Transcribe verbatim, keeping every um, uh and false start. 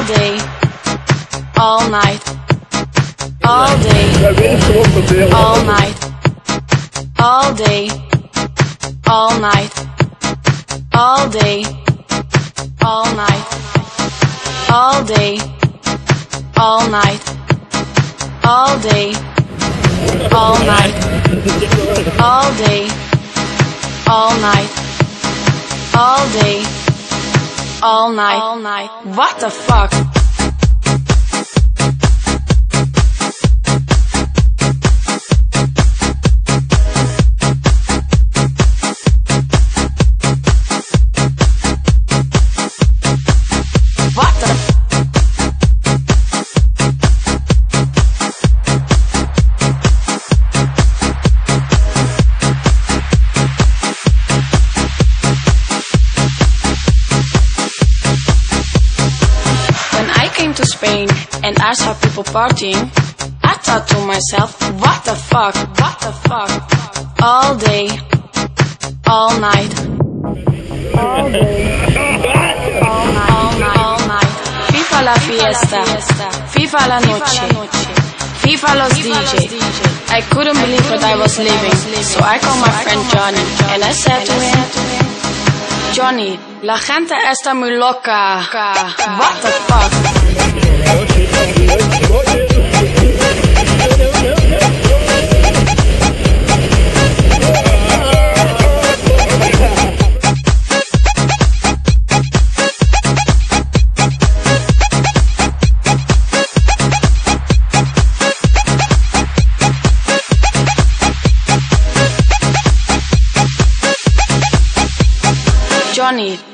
all day, all night, all day, all night, all day, all night, all day, all night, all day, all night, all day, all night, all day, all night, all day, all night, all night. What the fuck? What the? To Spain and I saw people partying, I thought to myself, what the fuck, what the fuck, all day, all night, all day, all night, all night, all night. FIFA la fiesta, FIFA la noche, FIFA los D J. I couldn't believe what I was living, so I called my friend Johnny and I said to him, Johnny, la gente está muy loca. What the fuck? Johnny,